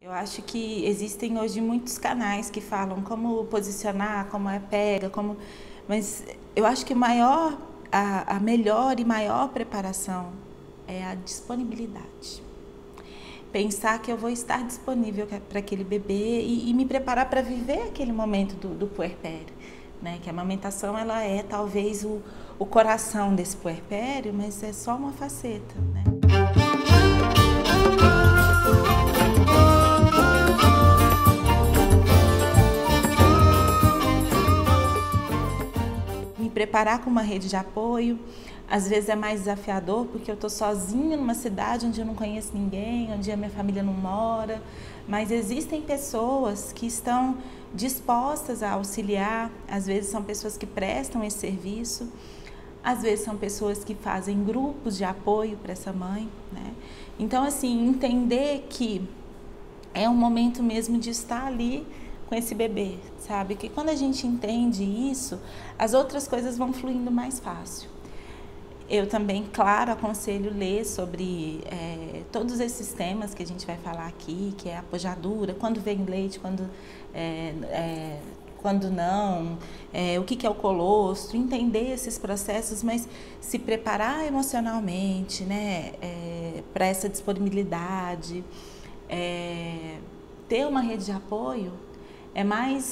Eu acho que existem hoje muitos canais que falam como posicionar, como é pega, como... mas eu acho que a melhor e maior preparação é a disponibilidade. Pensar que eu vou estar disponível para aquele bebê e me preparar para viver aquele momento do puerpério, né? Que a amamentação ela é talvez o coração desse puerpério, mas é só uma faceta, né? Me preparar com uma rede de apoio, às vezes é mais desafiador porque eu estou sozinha numa cidade onde eu não conheço ninguém, onde a minha família não mora, mas existem pessoas que estão dispostas a auxiliar, às vezes são pessoas que prestam esse serviço, às vezes são pessoas que fazem grupos de apoio para essa mãe, né? Então, assim, entender que é um momento mesmo de estar ali com esse bebê, sabe? Que quando a gente entende isso, as outras coisas vão fluindo mais fácil. Eu também, claro, aconselho ler sobre todos esses temas que a gente vai falar aqui, que é a pojadura, quando vem leite, quando não, o que é o colostro, entender esses processos, mas se preparar emocionalmente, né, para essa disponibilidade, ter uma rede de apoio é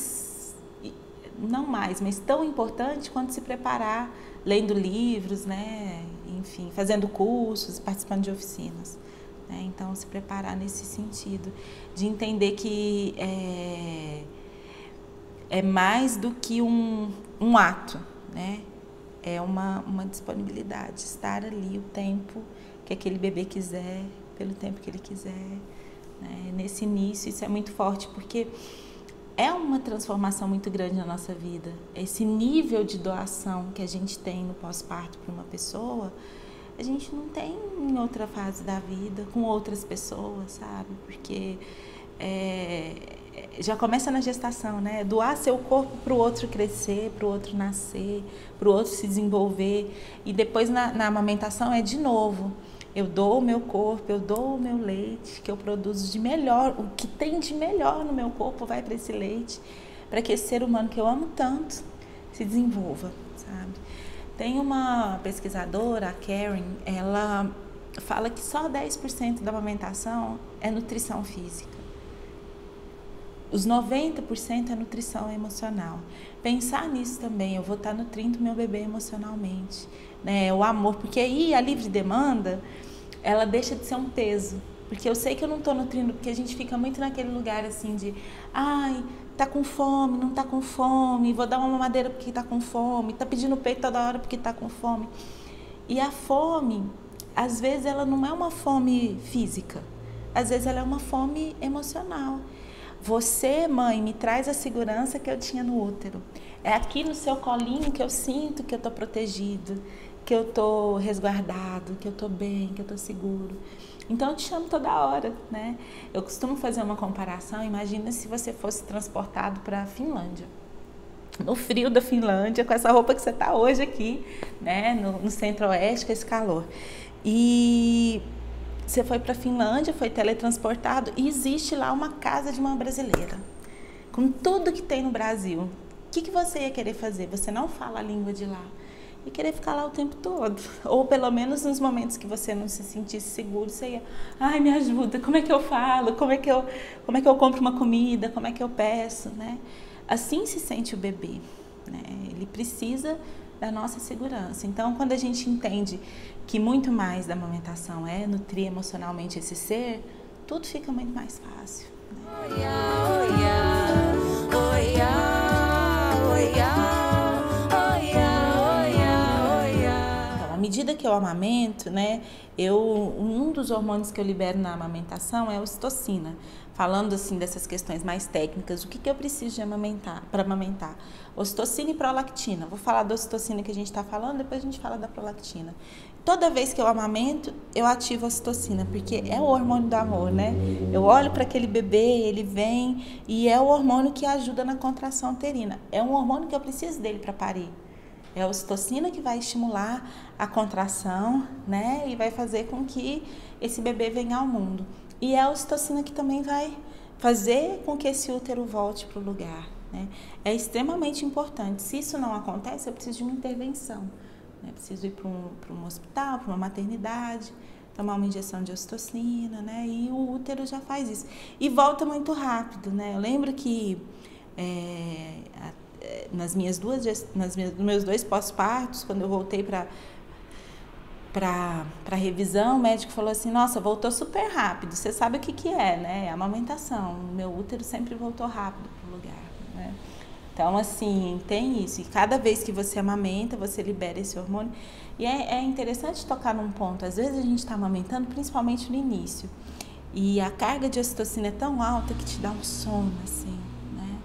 não mais, mas tão importante quanto se preparar lendo livros, né, enfim, fazendo cursos, participando de oficinas, né? Então, se preparar nesse sentido, de entender que é mais do que um ato, né? É uma disponibilidade, estar ali o tempo que aquele bebê quiser, pelo tempo que ele quiser, né? Nesse início, isso é muito forte, porque é uma transformação muito grande na nossa vida. Esse nível de doação que a gente tem no pós-parto para uma pessoa, a gente não tem em outra fase da vida, com outras pessoas, sabe? Porque já começa na gestação, né? Doar seu corpo para o outro crescer, para o outro nascer, para o outro se desenvolver. E depois na amamentação é de novo. Eu dou o meu corpo, eu dou o meu leite, que eu produzo de melhor, o que tem de melhor no meu corpo vai para esse leite, para que esse ser humano que eu amo tanto se desenvolva, sabe? Tem uma pesquisadora, a Karen, ela fala que só 10% da amamentação é nutrição física. Os 90% é nutrição emocional. Pensar nisso também, eu vou estar nutrindo meu bebê emocionalmente, né? O amor, porque aí a livre demanda, ela deixa de ser um peso, porque eu sei que eu não estou nutrindo, porque a gente fica muito naquele lugar assim de, ai, tá com fome, não tá com fome, vou dar uma mamadeira porque tá com fome, tá pedindo peito toda hora porque tá com fome. E a fome, às vezes ela não é uma fome física, às vezes ela é uma fome emocional. Você, mãe, me traz a segurança que eu tinha no útero. É aqui no seu colinho que eu sinto que eu estou protegido, que eu estou resguardado, que eu estou bem, que eu estou seguro. Então eu te chamo toda hora, né? Eu costumo fazer uma comparação, imagina se você fosse transportado para a Finlândia. No frio da Finlândia, com essa roupa que você está hoje aqui, né? No centro-oeste, com esse calor. E você foi para a Finlândia, foi teletransportado e existe lá uma casa de uma brasileira, com tudo que tem no Brasil. O que você ia querer fazer? Você não fala a língua de lá. E querer ficar lá o tempo todo. Ou pelo menos nos momentos que você não se sentisse seguro, você ia, ai, me ajuda, como é que eu falo? Como é que eu compro uma comida? Como é que eu peço? Né? Assim se sente o bebê, né? Ele precisa da nossa segurança. Então, quando a gente entende que muito mais da amamentação é nutrir emocionalmente esse ser, tudo fica muito mais fácil, né? Então, à medida que eu amamento, né, um dos hormônios que eu libero na amamentação é a ocitocina. Falando assim dessas questões mais técnicas, o que eu preciso de amamentar, para amamentar? Ocitocina e prolactina. Vou falar da ocitocina que a gente está falando, depois a gente fala da prolactina. Toda vez que eu amamento, eu ativo a ocitocina, porque é o hormônio do amor, né? Eu olho para aquele bebê, ele vem e é o hormônio que ajuda na contração uterina. É um hormônio que eu preciso dele para parir. É a ocitocina que vai estimular a contração, né? E vai fazer com que esse bebê venha ao mundo. E é a ocitocina que também vai fazer com que esse útero volte para o lugar, né? É extremamente importante. Se isso não acontece, eu preciso de uma intervenção, né? Preciso ir para um hospital, para uma maternidade, tomar uma injeção de ocitocina, né? E o útero já faz isso. E volta muito rápido, né? Eu lembro que nos meus 2 pós-partos, quando eu voltei para revisão, o médico falou assim, nossa, voltou super rápido, você sabe o que é, né? A amamentação, o meu útero sempre voltou rápido para o lugar, né? Então, assim, tem isso. E cada vez que você amamenta, você libera esse hormônio. E é interessante tocar num ponto. Às vezes a gente está amamentando, principalmente no início. E a carga de ocitocina é tão alta que te dá um sono, assim, né?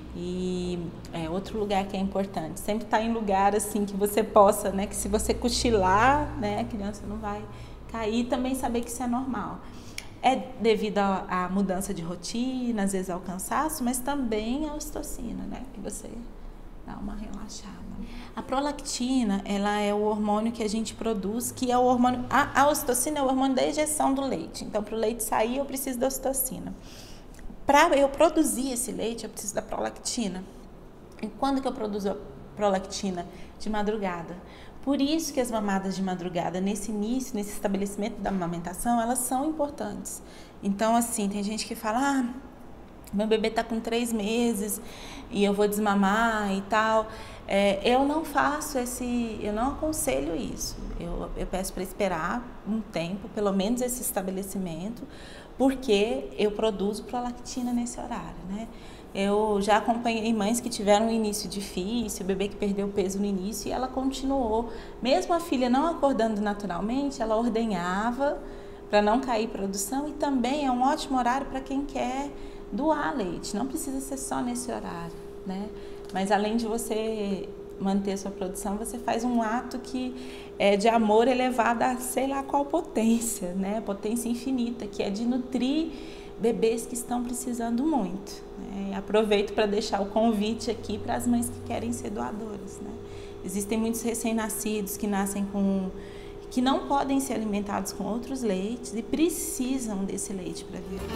E outro lugar que é importante. Sempre estar em lugar, assim, que você possa, né? Que se você cochilar, né? A criança não vai cair. Também saber que isso é normal. É devido à mudança de rotina, às vezes ao cansaço, mas também à ocitocina, né? Que você dá uma relaxada. A prolactina, ela é o hormônio que a gente produz, que é o hormônio... A ocitocina é o hormônio da ejeção do leite. Então, para o leite sair, eu preciso da ocitocina. Para eu produzir esse leite, eu preciso da prolactina. E quando que eu produzo a prolactina? De madrugada. Por isso que as mamadas de madrugada, nesse início, nesse estabelecimento da amamentação, elas são importantes. Então, assim, tem gente que fala, meu bebê está com 3 meses e eu vou desmamar e tal. Eu não faço eu não aconselho isso. Eu peço para esperar um tempo, pelo menos esse estabelecimento, porque eu produzo prolactina nesse horário, né? Eu já acompanhei mães que tiveram um início difícil, o bebê que perdeu peso no início, e ela continuou. Mesmo a filha não acordando naturalmente, ela ordenhava para não cair produção, e também é um ótimo horário para quem quer doar leite. Não precisa ser só nesse horário, né? Mas além de você manter sua produção, você faz um ato que é de amor elevado a sei lá qual potência, né? Potência infinita, que é de nutrir bebês que estão precisando muito, né? Aproveito para deixar o convite aqui para as mães que querem ser doadoras, né? Existem muitos recém-nascidos que nascem que não podem ser alimentados com outros leites e precisam desse leite para viver.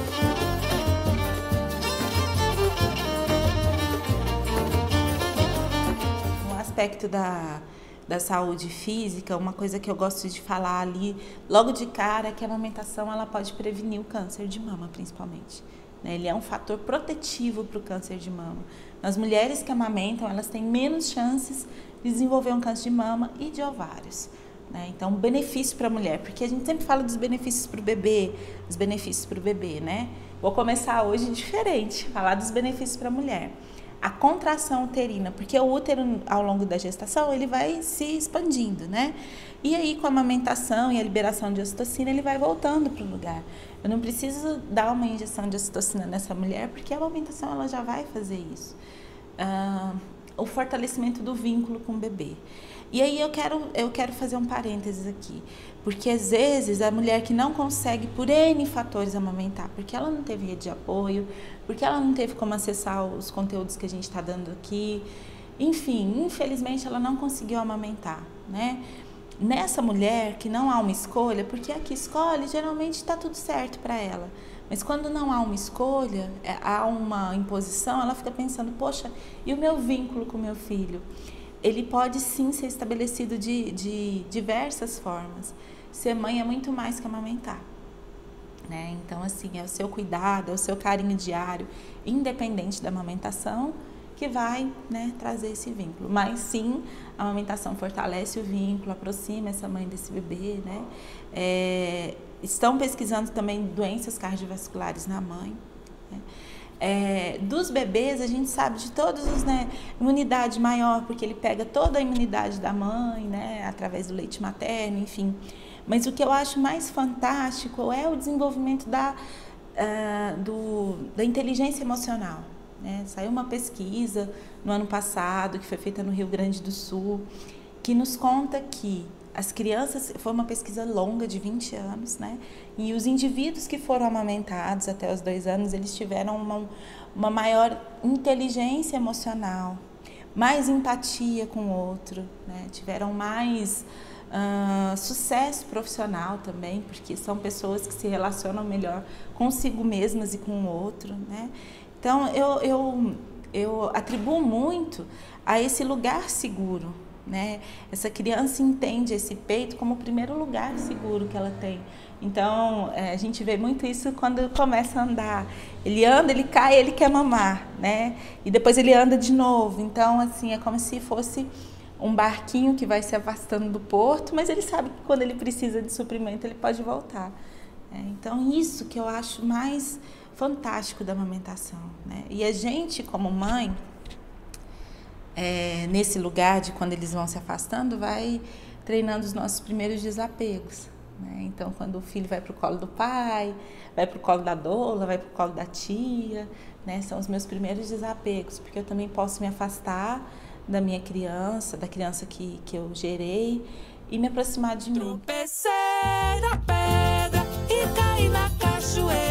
No aspecto da saúde física, uma coisa que eu gosto de falar ali, logo de cara, é que a amamentação ela pode prevenir o câncer de mama, principalmente, né? Ele é um fator protetivo para o câncer de mama. As mulheres que amamentam, elas têm menos chances de desenvolver um câncer de mama e de ovários, né? Então, benefício para a mulher, porque a gente sempre fala dos benefícios para o bebê, né? Vou começar hoje diferente, falar dos benefícios para a mulher. A contração uterina, porque o útero ao longo da gestação ele vai se expandindo, né? E aí com a amamentação e a liberação de ocitocina ele vai voltando para o lugar. Eu não preciso dar uma injeção de ocitocina nessa mulher porque a amamentação ela já vai fazer isso. O fortalecimento do vínculo com o bebê. E aí eu quero fazer um parênteses aqui, porque às vezes a mulher que não consegue por N fatores amamentar, porque ela não teve rede de apoio, porque ela não teve como acessar os conteúdos que a gente está dando aqui, enfim, infelizmente ela não conseguiu amamentar, né? Nessa mulher que não há uma escolha, porque a que escolhe geralmente está tudo certo para ela, mas quando não há uma escolha, há uma imposição, ela fica pensando, poxa, e o meu vínculo com o meu filho? Ele pode sim ser estabelecido de diversas formas. Ser mãe é muito mais que amamentar, né? Então, assim, é o seu cuidado, é o seu carinho diário, independente da amamentação, que vai, né, trazer esse vínculo. Mas sim, a amamentação fortalece o vínculo, aproxima essa mãe desse bebê, né? Estão pesquisando também doenças cardiovasculares na mãe, né? Dos bebês, a gente sabe de todos os, né, imunidade maior, porque ele pega toda a imunidade da mãe, né, através do leite materno, enfim. Mas o que eu acho mais fantástico é o desenvolvimento da inteligência emocional, né? Saiu uma pesquisa no ano passado, que foi feita no Rio Grande do Sul, que nos conta que as crianças, foi uma pesquisa longa de 20 anos, né? E os indivíduos que foram amamentados até os 2 anos, eles tiveram uma maior inteligência emocional, mais empatia com o outro, né? Tiveram mais sucesso profissional também, porque são pessoas que se relacionam melhor consigo mesmas e com o outro, né? Então, eu atribuo muito a esse lugar seguro, né? Essa criança entende esse peito como o primeiro lugar seguro que ela tem. Então, a gente vê muito isso quando começa a andar. Ele anda, ele cai, ele quer mamar, né? E depois ele anda de novo. Então, assim, é como se fosse um barquinho que vai se afastando do porto, mas ele sabe que quando ele precisa de suprimento, ele pode voltar. Então, isso que eu acho mais fantástico da amamentação, né? E a gente, como mãe, nesse lugar de quando eles vão se afastando, vai treinando os nossos primeiros desapegos, né? Então, quando o filho vai para o colo do pai, vai para o colo da doula, vai para o colo da tia, né? São os meus primeiros desapegos, porque eu também posso me afastar da minha criança, da criança que eu gerei, e me aproximar de mim. Tropecei na pedra e caí na cachoeira.